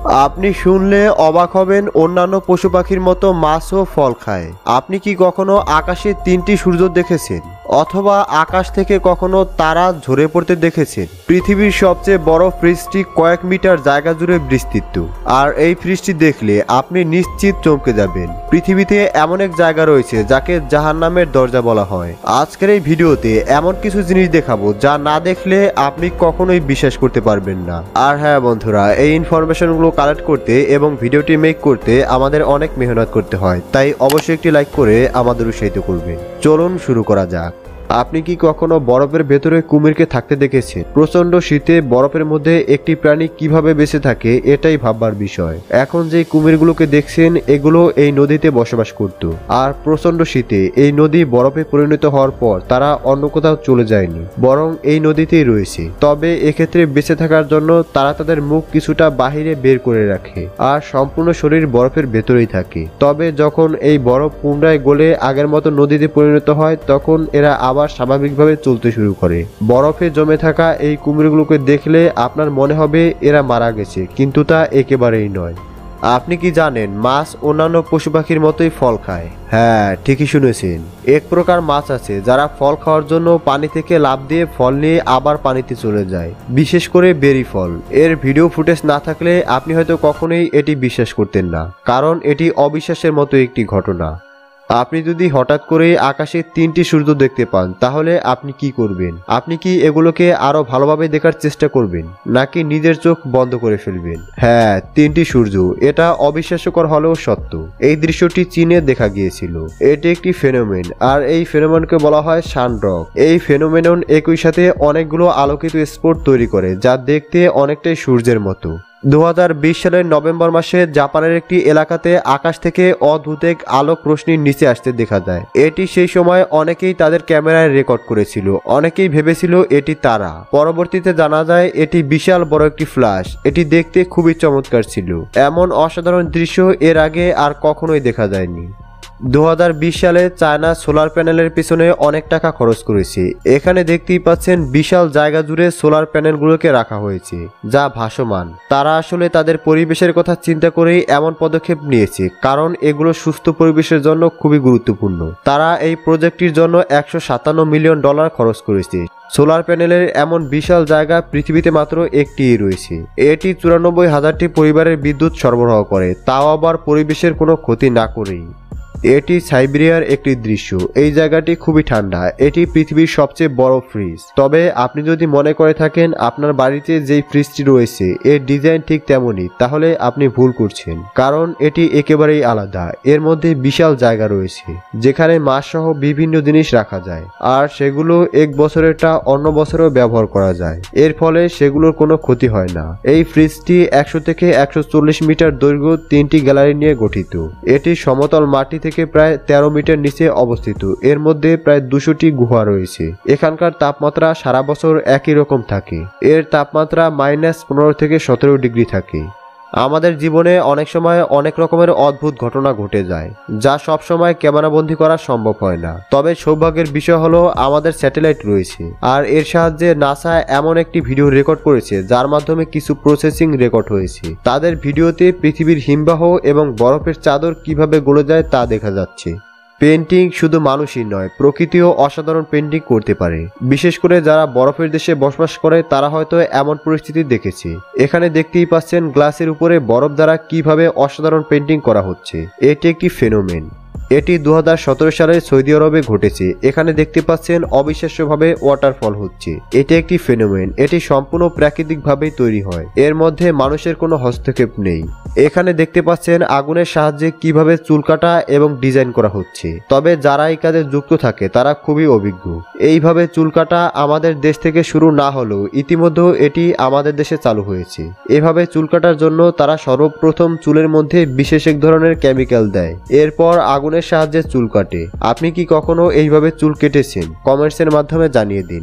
আপনি শুনলে অবাক হবেন, অন্যান্য পশু পাখির মতো মাছও ফল খায়। আপনি কি কখনো আকাশে 3টি সূর্য দেখেছেন, অথবা আকাশ থেকে কখনো তারা ঝরে পড়তে দেখেছেন? পৃথিবীর সবচেয়ে বড় ফ্রিজটি কয়েক মিটার জায়গা জুড়ে বিস্তৃত, আর এই ফ্রিজটি দেখলে আপনি নিশ্চিত চমকে যাবেন। পৃথিবীতে এমন এক জায়গা রয়েছে যাকে জাহান্নামের দরজা বলা হয়। আজকের এই ভিডিওতে এমন কিছু জিনিস দেখাবো যা না দেখলে আপনি কখনোই বিশ্বাস করতে পারবেন না। আর হ্যাঁ বন্ধুরা, এই ইনফরমেশনগুলো কালেক্ট করতে এবং ভিডিওটি মেক করতে আমাদের অনেক মেহনত করতে হয়, তাই অবশ্যই একটি লাইক করে আমাদের উৎসাহিত করবেন। চলুন শুরু করা যাক। আপনি কি কখনো বরফের ভেতরে কুমিরকে থাকতে দেখেছেন? প্রচন্ড শীতে বরফের মধ্যে একটি প্রাণী কিভাবে বেঁচে থাকে এটাই ভাববার বিষয়। এখন যে কুমিরগুলোকে দেখছেন এগুলো এই নদীতে বসবাস করত, আর প্রচন্ড শীতে এই নদী বরফে পরিণত হওয়ার পর তারা অন্য কোথাও চলে যায়নি, বরং এই নদীতেই রয়েছে। তবে এক্ষেত্রে বেঁচে থাকার জন্য তারা তাদের মুখ কিছুটা বাহিরে বের করে রাখে, আর সম্পূর্ণ শরীর বরফের ভেতরেই থাকে। তবে যখন এই বরফ পুনরায় গলে আগের মতো নদীতে পরিণত হয়, তখন এরা আবার স্বাভাবিকভাবে চলতে শুরু করে। বরফে জমে থাকা এই কুমিরগুলোকে দেখলে আপনার মনে হবে এরা মারা গেছে, কিন্তু তা একেবারেই নয়। আপনি কি জানেন মাছ অন্যান্য পশু পাখির মতোই ফল খায়? হ্যাঁ, ঠিকই শুনেছেন। এক প্রকার মাছ আছে যারা ফল খাওয়ার জন্য পানি থেকে লাফ দিয়ে ফল নিয়ে আবার পানিতে চলে যায়, বিশেষ করে বেরি ফল। এর ভিডিও ফুটেজ না থাকলে আপনি হয়তো কখনোই এটি বিশ্বাস করতেন না, কারণ এটি অবিশ্বাসের মতো একটি ঘটনা। আপনি যদি হঠাৎ করে আকাশে 3টি সূর্য দেখতে পান, তাহলে আপনি কি করবেন? আপনি কি এগুলোকে আরো ভালোভাবে দেখার চেষ্টা করবেন, নাকি নিজের চোখ বন্ধ করে ফেলবেন? হ্যাঁ, 3টি সূর্য। এটা অবিশ্বাস্যকর হলেও সত্য। এই দৃশ্যটি চীনে দেখা গিয়েছিল। এটি একটি ফেনোমেন, আর এই ফেনোমেনকে বলা হয় সানড্রপ। এই ফেনোমেনন একই সাথে অনেকগুলো আলোকিত স্পট তৈরি করে, যা দেখতে অনেকটাই সূর্যের মতো। 2020 সালের নভেম্বর মাসে জাপানের একটি এলাকাতে আকাশ থেকে অদ্ভুত এক আলোক রশ্মির নিচে আসতে দেখা যায়। এটি সেই সময় অনেকেই তাদের ক্যামেরায় রেকর্ড করেছিল। অনেকেই ভেবেছিল এটি তারা। পরবর্তীতে জানা যায় এটি বিশাল বড় একটি ফ্ল্যাশ। এটি দেখতে খুবই চমৎকার ছিল। এমন অসাধারণ দৃশ্য এর আগে আর কখনোই দেখা যায়নি। 2020 সালে চায়না সোলার প্যানেলের পিছনে অনেক টাকা খরচ করেছে। এখানে দেখতেই পাচ্ছেন বিশাল জায়গা জুড়ে সোলার প্যানেলগুলোকে রাখা হয়েছে, যা ভাসমান। তারা আসলে তাদের পরিবেশের কথা চিন্তা করেই এমন পদক্ষেপ নিয়েছে, কারণ এগুলো সুস্থ পরিবেশের জন্য খুবই গুরুত্বপূর্ণ। তারা এই প্রজেক্টটির জন্য $157 মিলিয়ন খরচ করেছে। সোলার প্যানেলের এমন বিশাল জায়গা পৃথিবীতে মাত্র একটিই রয়েছে। এটি 94,000টি পরিবারের বিদ্যুৎ সরবরাহ করে, তাও আবার পরিবেশের কোনো ক্ষতি না করেই। এটি সাইবেরিয়ার একটি দৃশ্য। এই জায়গাটি খুবই ঠান্ডা। এটি পৃথিবীর সবচেয়ে বড় ফ্রিজ। তবে আপনি যদি মনে করে থাকেন আপনার বাড়িতে যেই ফ্রিজটি রয়েছে এর ডিজাইন ঠিক তেমনই, তাহলে আপনি ভুল করছেন, কারণ এটি একেবারেই আলাদা। এর মধ্যে বিশাল জায়গা রয়েছে যেখানে মাছ সহ বিভিন্ন জিনিস রাখা যায়, আর সেগুলো এক বছরেরটা অন্য বছরেও ব্যবহার করা যায়। এর ফলে সেগুলোর কোনো ক্ষতি হয় না। এই ফ্রিজটি 100 থেকে 140 মিটার দৈর্ঘ্য 3টি গ্যালারি নিয়ে গঠিত। এটি সমতল মাটি থেকে প্রায় 13 মিটার নিচে অবস্থিত। এর মধ্যে প্রায় 200টি গুহা রয়েছে। এখানকার তাপমাত্রা সারা বছর একই রকম থাকে। এর তাপমাত্রা -15 থেকে 17 ডিগ্রি থাকে। আমাদের জীবনে অনেক সময় অনেক রকমের অদ্ভুত ঘটনা ঘটে যায়, যা সব সময় ক্যামেরাবন্দি করা সম্ভব হয় না। তবে সৌভাগ্যের বিষয় হলো আমাদের স্যাটেলাইট রয়েছে, আর এর সাহায্যে নাসা এমন একটি ভিডিও রেকর্ড করেছে যার মাধ্যমে কিছু প্রসেসিং রেকর্ড হয়েছে। তাদের ভিডিওতে পৃথিবীর হিমবাহ এবং বরফের চাদর কিভাবে গলে যায় তা দেখা যাচ্ছে। পেন্টিং শুধু মানুষই নয়, প্রকৃতিও অসাধারণ পেন্টিং করতে পারে। বিশেষ করে যারা বরফের দেশে বসবাস করে তারা হয়তো এমন পরিস্থিতি দেখেছে। এখানে দেখতেই পাচ্ছেন গ্লাসের উপরে বরফ দ্বারা কিভাবে অসাধারণ পেন্টিং করা হচ্ছে। এটি একটি ফেনোমেন। এটি 2017 সালে সৌদি আরবে ঘটেছে। এখানে দেখতে পাচ্ছেন অবিশ্বাস্যভাবে ওয়াটারফল হচ্ছে। এটি একটি ফেনোমেন। এটি সম্পূর্ণ প্রাকৃতিকভাবেই তৈরি হয়। এর মধ্যে মানুষের কোনো হস্তক্ষেপ নেই। এখানে দেখতে পাচ্ছেন আগুনের সাহায্যে কিভাবে চুল কাটা এবং ডিজাইন করা হচ্ছে। তবে যারা এই কাজে যুক্ত থাকে তারা খুবই অভিজ্ঞ। এইভাবে চুল কাটা আমাদের দেশ থেকে শুরু না হলেও ইতিমধ্যে এটি আমাদের দেশে চালু হয়েছে। এভাবে চুল কাটার জন্য তারা সর্বপ্রথম চুলের মধ্যে বিশেষ এক ধরনের কেমিক্যাল দেয়, এরপর আগুনের সাহায্যে চুল কাটে। আপনি কি কখনো এইভাবে চুল কেটেছেন? কমেন্টসের মাধ্যমে জানিয়ে দিন।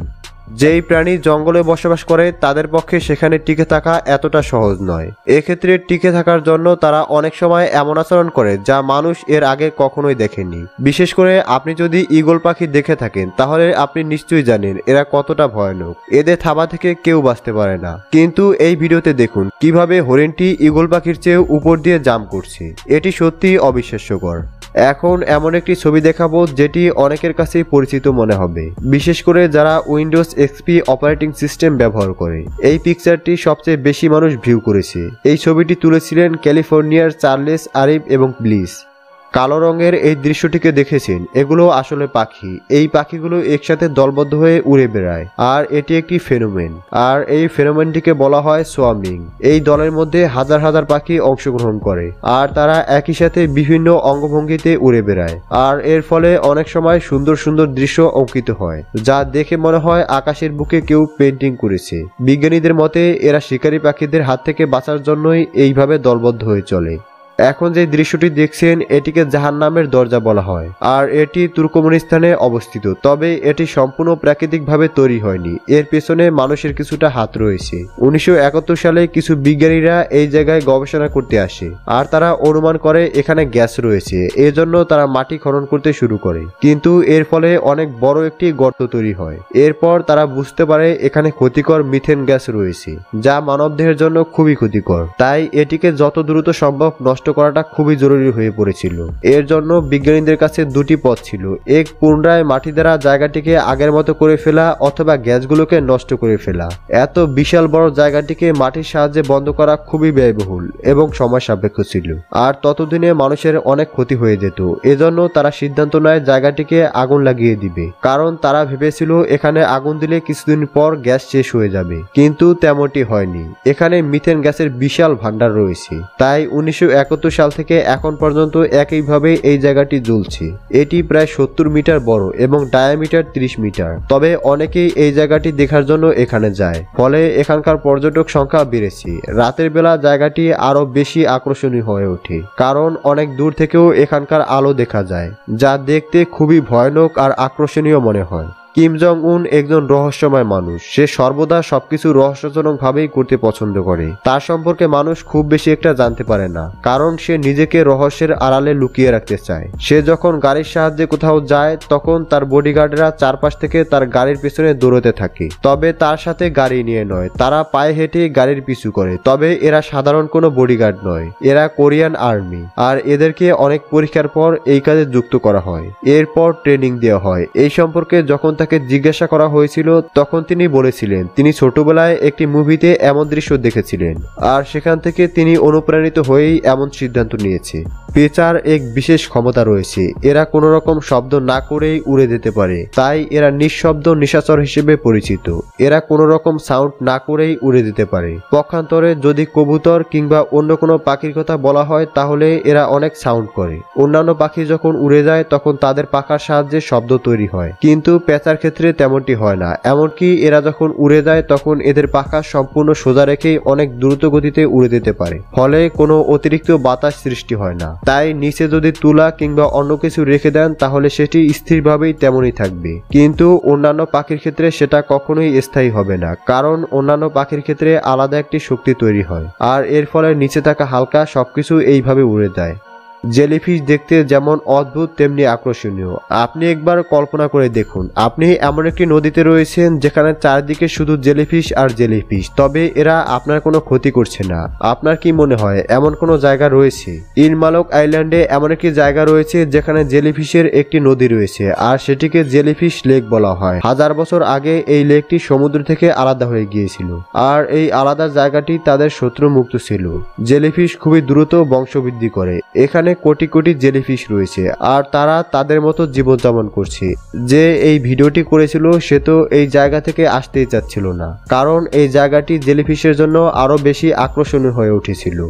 যেই প্রাণী জঙ্গলে বসবাস করে তাদের পক্ষে সেখানে টিকে থাকা এতটা সহজ নয়। এক্ষেত্রে টিকে থাকার জন্য তারা অনেক সময় এমন আচরণ করে যা মানুষ এর আগে কখনোই দেখেনি। বিশেষ করে আপনি যদি ঈগল পাখি দেখে থাকেন তাহলে আপনি নিশ্চয়ই জানেন এরা কতটা ভয়ানক। এদের থাবা থেকে কেউ বাঁচতে পারে না। কিন্তু এই ভিডিওতে দেখুন কিভাবে হরিণটি ঈগল পাখির চেয়ে উপর দিয়ে জাম্প করছে। এটি সত্যি অবিশ্বাস্যকর। এখন এমন একটি ছবি দেখাবো যেটি অনেকের কাছেই পরিচিত মনে হবে, বিশেষ করে যারা উইন্ডোজ এক্সপি অপারেটিং সিস্টেম ব্যবহার করে। এই পিকচারটি সবচেয়ে বেশি মানুষ ভিউ করেছে। এই ছবিটি তুলেছিলেন ক্যালিফোর্নিয়ার চার্লেস আরিফ এবং ব্লিস। কালো রঙের এই দৃশ্যটিকে দেখেছেন, এগুলো আসলে পাখি। এই পাখিগুলো একসাথে দলবদ্ধ হয়ে উড়ে বেড়ায় আর এটি একটি ফেনোমেন। আর এই ফেনোমেনটিকে বলা হয় সোয়ার্মিং। এই দলের মধ্যে হাজার হাজার পাখি অংশগ্রহণ করে আর তারা একই সাথে বিভিন্ন অঙ্গভঙ্গিতে উড়ে বেড়ায়। আর এর ফলে অনেক সময় সুন্দর সুন্দর দৃশ্য অঙ্কিত হয় যা দেখে মনে হয় আকাশের বুকে কেউ পেন্টিং করেছে। বিজ্ঞানীদের মতে এরা শিকারী পাখিদের হাত থেকে বাঁচার জন্যই এইভাবে দলবদ্ধ হয়ে চলে। এখন যে দৃশ্যটি দেখছেন এটিকে জাহান্নামের দরজা বলা হয় আর এটি তুর্কমেনিস্তানে অবস্থিত। তবে এটি সম্পূর্ণ প্রাকৃতিকভাবে তৈরি হয়নি, এর পেছনে মানুষের কিছুটা হাত রয়েছে। 1971 সালে কিছু বিজ্ঞানীরা এই জায়গায় গবেষণা করতে আসে আর তারা অনুমান করে এখানে গ্যাস রয়েছে। এজন্য তারা মাটি খনন করতে শুরু করে, কিন্তু এর ফলে অনেক বড় একটি গর্ত তৈরি হয়। এরপর তারা বুঝতে পারে এখানে ক্ষতিকর মিথেন গ্যাস রয়েছে যা মানবদেহের জন্য খুবই ক্ষতিকর। তাই এটিকে যত দ্রুত সম্ভব নষ্ট করাটা খুবই জরুরি হয়ে পড়েছিল। এর জন্য বিজ্ঞানীদের কাছে দুটি পথ ছিল, এক পুনরায় মাটি দ্বারা জায়গাটিকে আগের মতো করে ফেলা অথবা গ্যাসগুলোকে নষ্ট করে ফেলা। এত বিশাল বড় জায়গাটিকে মাটির সাহায্যে বন্ধ করা খুবই ব্যয়বহুল এবং সময় সাপেক্ষ ছিল আর ততদিনে মানুষের অনেক ক্ষতি হয়ে যেত। এজন্য তারা সিদ্ধান্ত নেয় জায়গাটিকে আগুন লাগিয়ে দিবে, কারণ তারা ভেবেছিল এখানে আগুন দিলে কিছুদিন পর গ্যাস শেষ হয়ে যাবে। কিন্তু তেমনটি হয়নি, এখানে মিথেন গ্যাসের বিশাল ভান্ডার রয়েছে। তাই 1971 সাল থেকে এখন পর্যন্ত একইভাবে এই জায়গাটি জ্বলছে। এটি প্রায় 70 মিটার বড় এবং ডায়ামিটার 30 মিটার। তবে অনেকেই এই জায়গাটি দেখার জন্য এখানে যায়, ফলে এখানকার পর্যটক সংখ্যা বেড়েছে। রাতের বেলা জায়গাটি আরো বেশি আকর্ষণীয় হয়ে ওঠে, কারণ অনেক দূর থেকেও এখানকার আলো দেখা যায়, যা দেখতে খুবই ভয়ানক আর আকর্ষণীয় মনে হয়। কিম জং উন একজন রহস্যময় মানুষ। সে সর্বদা সবকিছু রহস্যজনক ভাবেই করতে পছন্দ করে। তার সম্পর্কে মানুষ খুব বেশি একটা জানতে পারে না, কারণ সে নিজেকে রহস্যের আড়ালে লুকিয়ে রাখতে চায়। সে যখন গাড়ির সাহায্যে কোথাও যায় তখন তার বডিগার্ডরা চারপাশ থেকে তার গাড়ির পিছনে দৌড়তে থাকে। তবে তার সাথে গাড়ি নিয়ে নয়, তারা পায়ে হেঁটে গাড়ির পিছু করে। তবে এরা সাধারণ কোনো বডিগার্ড নয়, এরা কোরিয়ান আর্মি। আর এদেরকে অনেক পরীক্ষার পর এই কাজে যুক্ত করা হয়, এরপর ট্রেনিং দেওয়া হয়। এই সম্পর্কে যখন তাকে জিজ্ঞাসা করা হয়েছিল তখন তিনি বলেছিলেন তিনি ছোটবেলায় একটি মুভিতে এমন দৃশ্য দেখেছিলেন আর সেখান থেকে তিনি অনুপ্রাণিত হয়েই এমন সিদ্ধান্ত নিয়েছে। পেঁচার এক বিশেষ ক্ষমতা রয়েছে, এরা কোনো রকম শব্দ না করেই উড়ে যেতে পারে, তাই এরা নিঃশব্দ নিশাচর হিসেবে পরিচিত। এরা কোনো রকম সাউন্ড না করেই উড়ে যেতে পারে। পক্ষান্তরে যদি কবুতর কিংবা অন্য কোনো পাখির কথা বলা হয় তাহলে এরা অনেক সাউন্ড করে। অন্যান্য পাখি যখন উড়ে যায় তখন তাদের পাখার সাহায্যে শব্দ তৈরি হয়, কিন্তু পেঁচার ক্ষেত্রে তেমনটি হয় না। এমনকি এরা যখন উড়ে যায় তখন এদের পাখা সম্পূর্ণ সোজা রেখেই অনেক দ্রুত গতিতে উড়ে যেতে পারে, ফলে কোনো অতিরিক্ত বাতাস সৃষ্টি হয় না। তাই নিচে যদি তুলা কিংবা অন্য কিছু রেখে দেন তাহলে সেটি স্থিরভাবেই তেমনই থাকবে। কিন্তু অন্যান্য পাখির ক্ষেত্রে সেটা কখনোই স্থায়ী হবে না, কারণ অন্যান্য পাখির ক্ষেত্রে আলাদা একটি শক্তি তৈরি হয় আর এর ফলে নিচে থাকা হালকা সবকিছু এইভাবে উড়ে যায়। জেলিফিশ দেখতে যেমন অদ্ভুত তেমনি আকর্ষণীয়। আপনি একবার কল্পনা করে দেখুন, আপনি এমন একটি নদীতে রয়েছেন যেখানে চারদিকে শুধু জেলিফিশ আর জেলিফিশ, তবে এরা আপনার কোনো ক্ষতি করছে না। আপনার কি মনে হয় এমন কোনো জায়গা রয়েছে? ইনমালক আইল্যান্ডে এমন একটি জায়গা রয়েছে যেখানে জেলিফিশের একটি নদী রয়েছে আর সেটিকে জেলিফিশ লেক বলা হয়। 1000 বছর আগে এই লেকটি সমুদ্র থেকে আলাদা হয়ে গিয়েছিল আর এই আলাদা জায়গাটি তাদের শত্রু মুক্ত ছিল। জেলিফিশ খুবই দ্রুত বংশবৃদ্ধি করে। এখানে কোটি কোটি জেলিফিশ রয়েছে আর তারা তাদের মতো জীবনযাপন করছে। যে এই ভিডিওটি করেছিল সে তো এই জায়গা থেকে আসতেই চাচ্ছিল না, কারণ এই জায়গাটি জেলিফিশের জন্য আরো বেশি আকর্ষণীয় হয়ে উঠেছিল।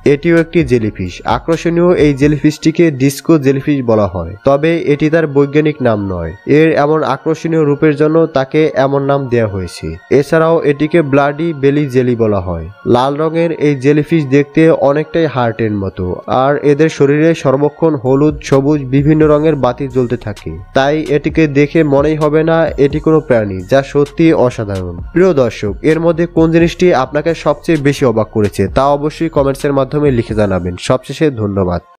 এটিও একটি জেলিফিশ। আকর্ষণীয় এই জেলিফিশটিকে ডিস্কো জেলিফিশ বলা হয়, তবে এটি তার বৈজ্ঞানিক নাম নয়। এর এমন আকর্ষণীয় রূপের জন্য তাকে এমন নাম দেওয়া হয়েছে। এছাড়াও এটিকে ব্লাডি বেলি জেলি বলা হয়। লাল রঙের এই জেলিফিশ দেখতে অনেকটাই হার্টের মতো, আর এদের শরীরে সর্বক্ষণ হলুদ, সবুজ বিভিন্ন রঙের বাতি জ্বলতে থাকে। তাই এটিকে দেখে মনেই হবে না এটি কোনো প্রাণী, যা সত্যি অসাধারণ। প্রিয় দর্শক, এর মধ্যে কোন জিনিসটি আপনাকে সবচেয়ে বেশি অবাক করেছে তা অবশ্যই কমেন্টসের মাধ্যমে লিখে জানাবেন। সবশেষে ধন্যবাদ।